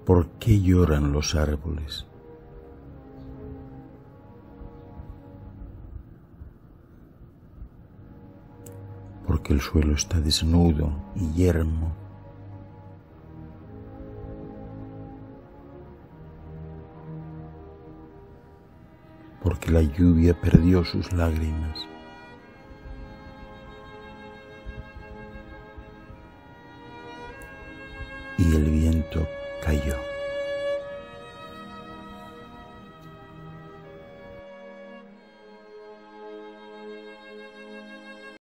¿Por qué lloran los árboles? Porque el suelo está desnudo y yermo. Porque la lluvia perdió sus lágrimas. Y el